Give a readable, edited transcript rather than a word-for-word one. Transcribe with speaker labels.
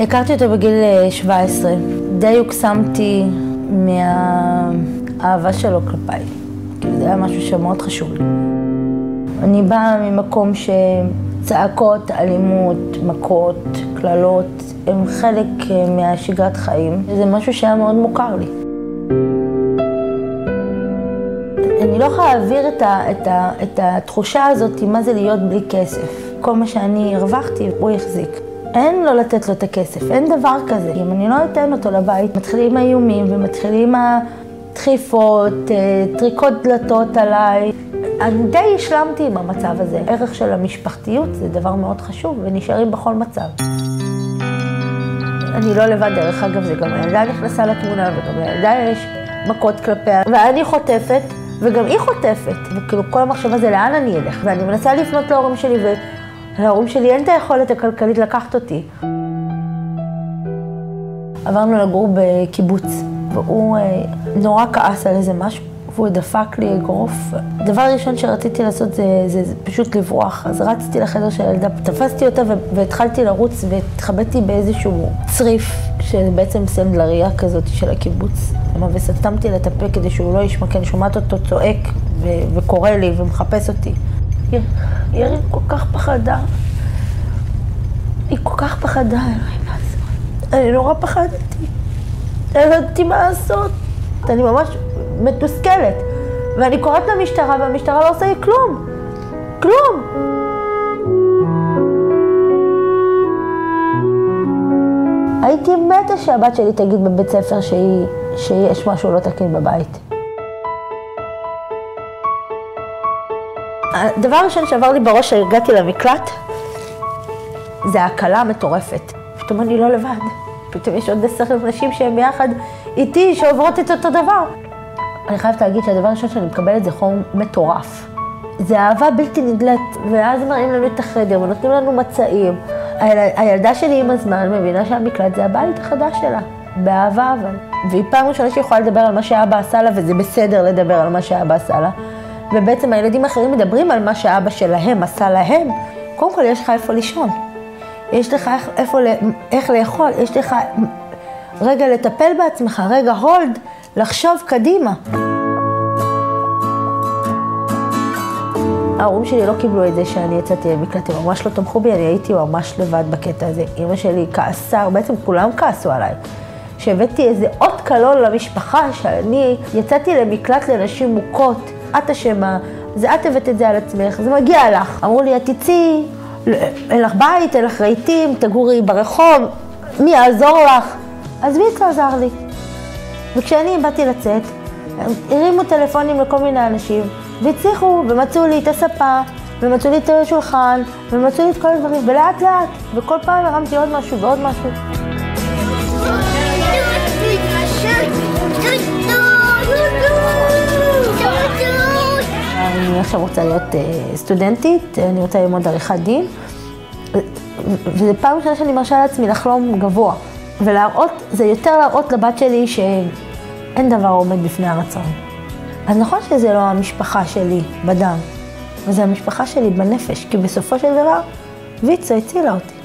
Speaker 1: הכרתי אותו בגיל 17. די הוקסמתי מהאהבה שלו כלפיי. זה היה משהו שמאוד חשוב לי. אני באה ממקום שצעקות, אלימות, מכות, קללות, הם חלק מהשגרת חיים. זה משהו שהיה מאוד מוכר לי. אני לא יכולה להעביר את התחושה הזאת, מה זה להיות בלי כסף. כל מה שאני הרווחתי, הוא יחזיק. אין לו לתת לו את הכסף, אין דבר כזה. אם אני לא אתן אותו לבית, מתחילים האיומים ומתחילים הדחיפות, טריקות דלתות עליי. אני די השלמתי עם המצב הזה. ערך של המשפחתיות זה דבר מאוד חשוב ונשארים בכל מצב. אני לא לבד, דרך אגב, זה גם הילדה נכנסה לתמונה וגם הילדה יש מכות כלפיה. ואני חוטפת וגם היא חוטפת. וכאילו כל המחשבה זה לאן אני אלך. ואני מנסה לפנות להורים שלי ולהורים שלי אין את היכולת הכלכלית לקחת אותי. עברנו לגור בקיבוץ והוא נורא כעס על איזה משהו. והוא דפק לי אגרוף. הדבר הראשון שרציתי לעשות זה פשוט לברוח. אז רצתי לחדר של הילדה, תפסתי אותה והתחלתי לרוץ והתחבאתי באיזשהו צריף, שבעצם סנדלריה כזאת של הקיבוץ. וסתמתי לטפה כדי שהוא לא ישמע, כי אני שומעת אותו צועק וקורא לי ומחפש אותי. ירי כל כך פחדה. היא כל כך פחדה, אלוהים לעזור. אני נורא פחדתי. אני לא יודעת מה לעשות. אני ממש מתוסכלת, ואני קוראת למשטרה, והמשטרה לא עושה לי כלום. כלום. הייתי מתה שהבת שלי תגיד בבית ספר שיש משהו לא תקין בבית. הדבר הראשון שעבר לי בראש שהגעתי למקלט, זה ההקלה המטורפת. פתאום אני לא לבד. פתאום יש עוד 10 נשים שהן ביחד איתי, שעוברות את אותו דבר. אני חייבת להגיד שהדבר הראשון שאני מקבלת זה חום מטורף. זה אהבה בלתי נדלת, ואז מראים לנו את החדר ונותנים לנו מצעים. הילדה שלי עם הזמן מבינה שהמקלט זה הבית החדש שלה, באהבה אבל. והיא פעם ראשונה שיכולה לדבר על מה שאבא עשה לה, וזה בסדר לדבר על מה שאבא עשה לה. ובעצם הילדים האחרים מדברים על מה שאבא שלהם עשה להם. קודם כל יש לך איפה לישון. יש לך איך לאכול, יש לך רגע לטפל בעצמך, רגע הולד, לחשוב קדימה. ההורים שלי לא קיבלו את זה שאני יצאתי למקלט, הם ממש לא תמכו בי, אני הייתי ממש לבד בקטע הזה. אמא שלי כעסה, בעצם כולם כעסו עליי. שהבאתי איזה אות קלון למשפחה, שאני יצאתי למקלט לנשים מוכות, את אשמה, זה את הבאת את זה על עצמך, זה מגיע לך. אמרו לי, את תצאי, אין לך בית, אין לך רהיטים, תגורי ברחוב, מי יעזור לך? אז מי עזר לי? וכשאני באתי לצאת, הרימו טלפונים לכל מיני אנשים, והצליחו, ומצאו לי את הספה, ומצאו לי את השולחן, ומצאו לי את כל הדברים, ולאט לאט, וכל פעם הרמתי עוד משהו ועוד משהו. אני עכשיו רוצה להיות סטודנטית, אני רוצה ללמוד עריכת דין, וזו פעם ראשונה שאני מרשה לעצמי לחלום גבוה, ולהראות, זה יותר להראות לבת שלי שאין דבר עומד בפני הרצון. אז נכון שזה לא המשפחה שלי בדם, וזה המשפחה שלי בנפש, כי בסופו של דבר ויצו הצילה אותי.